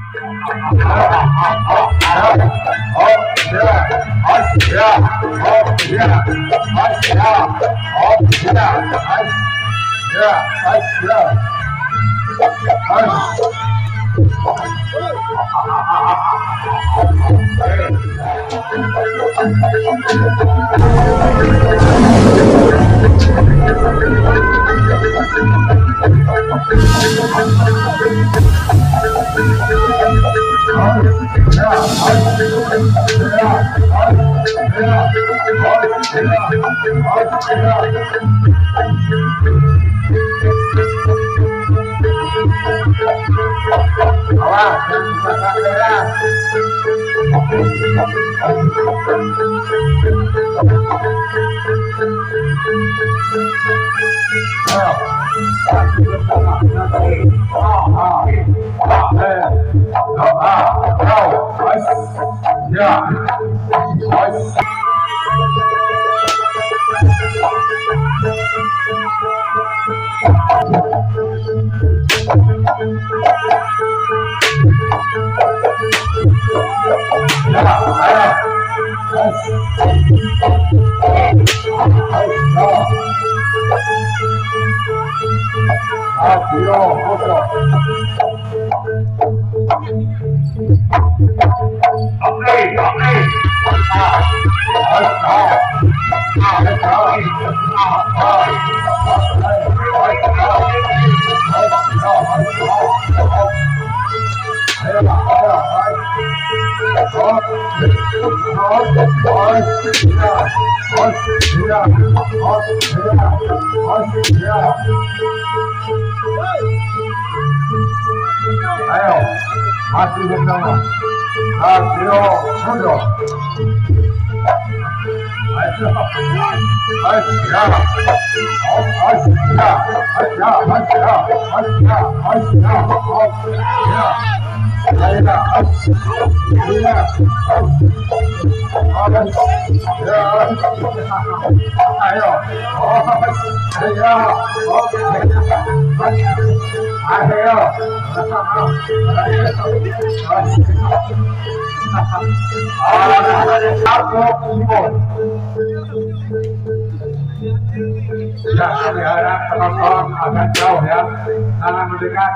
Pelihara penonton agak jauh ya, jangan mendekat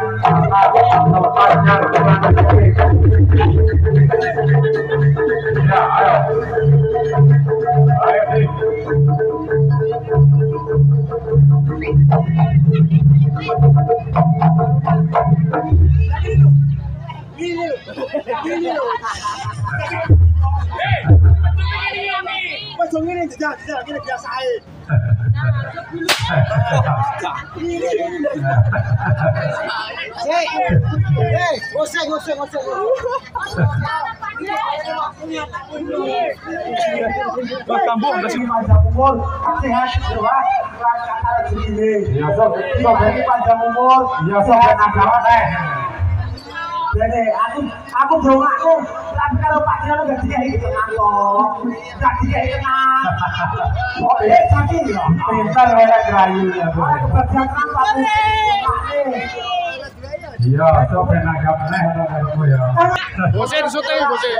tempatnya ya, ayo sih. ini tidak gini biasain. Kampung ke sini panjang umur, sehat jelas, kata sini. Ya sob, ini panjang umur, ya sob nagawa teh. Jadi aku dongakku, tapi kalau Pak Dino nggak dikai kenang kok, nggak dikai kenang. Oh iya, sakit ya. Pintar oleh kerayu ya. Kebagian apa tuh? Iya, sob nagap teh ada kamu ya. Bose syuting bose.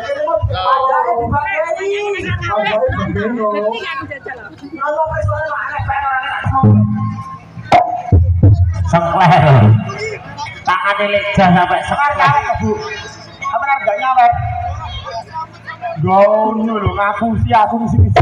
Sekler. Tangannya lega sampai sekarang Bu. Apa enggak nyawet? Gono lho ngaku sih aku di sini.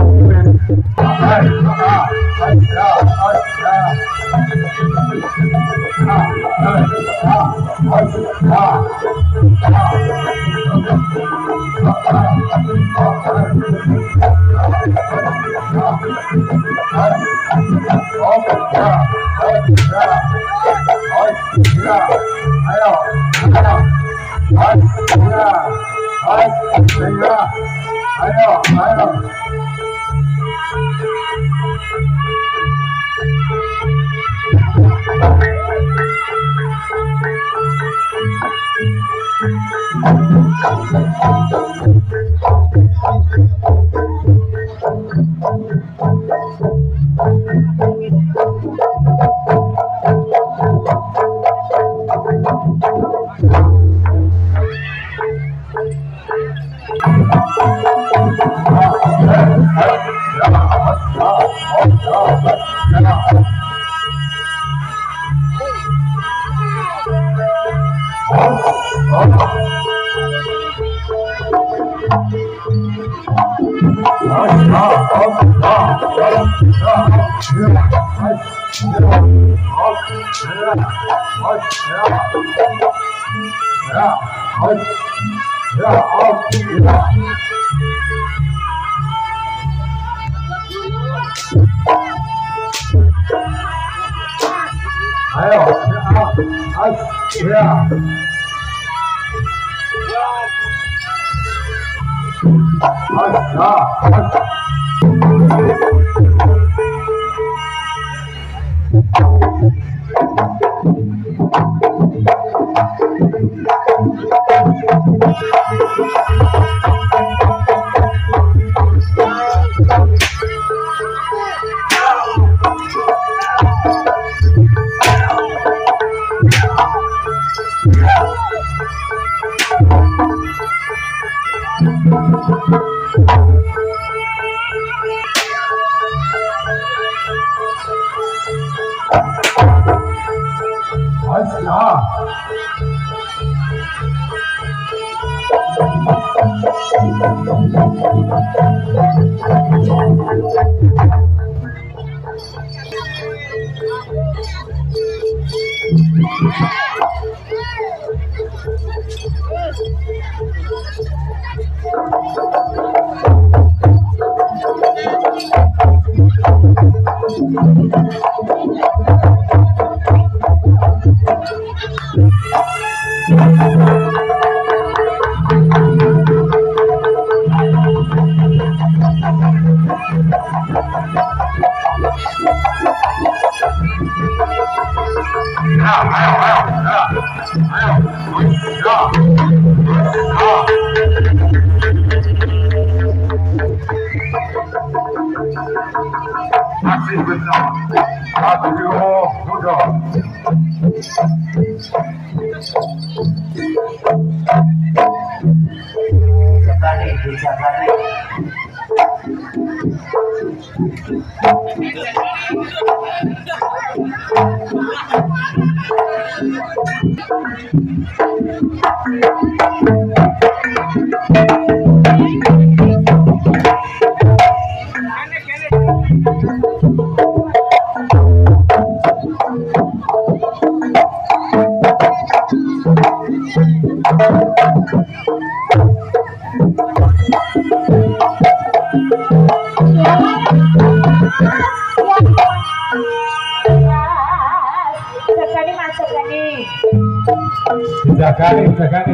Jagani.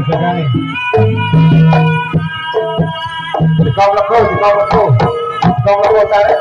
Di kau tarik,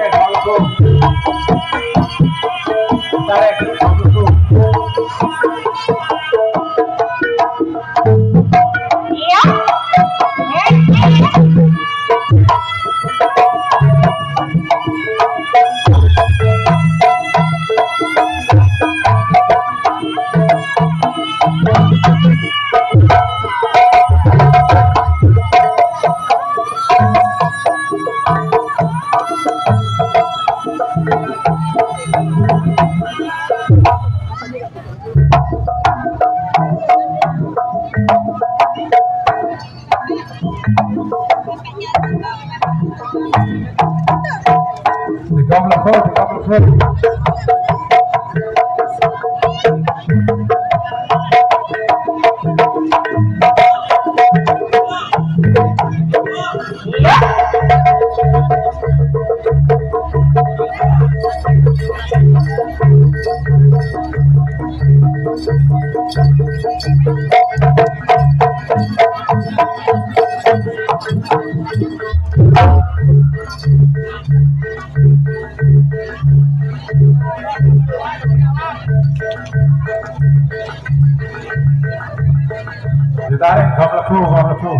kau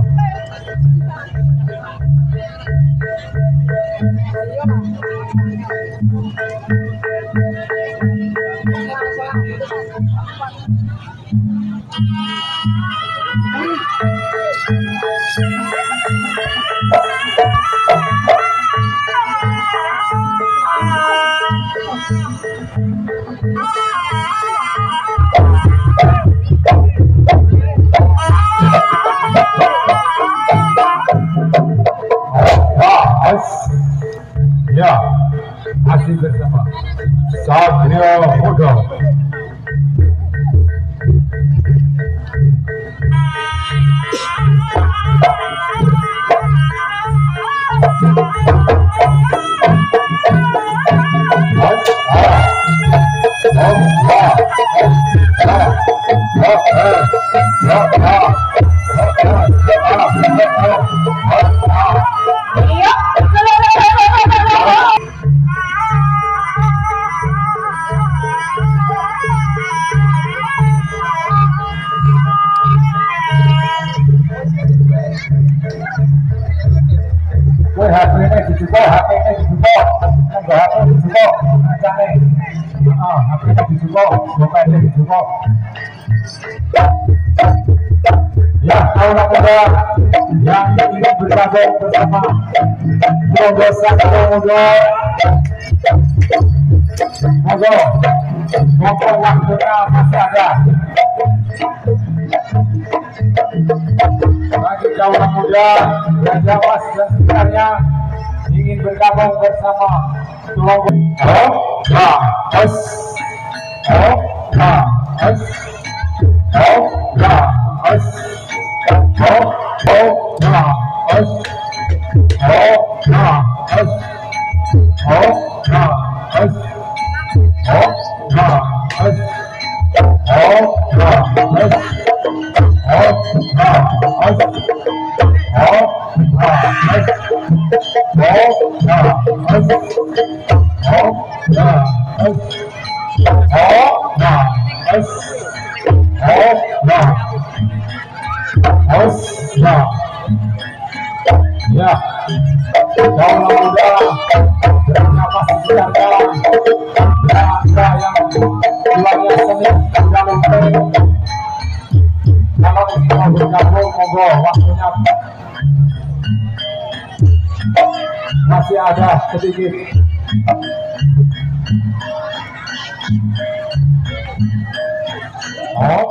Ya, anak muda yang ingin bergabung bersama Monggo satu monggo waktunya masih ada bagi kaum muda dan Jawas dan sekitarnya ingin bergabung bersama Monggo ya, kaum muda bernafas siaga dan yang tuanya seni sudah lumpur. Kalau ingin mau bergabung, monggo waktunya masih ada sedikit. Oh.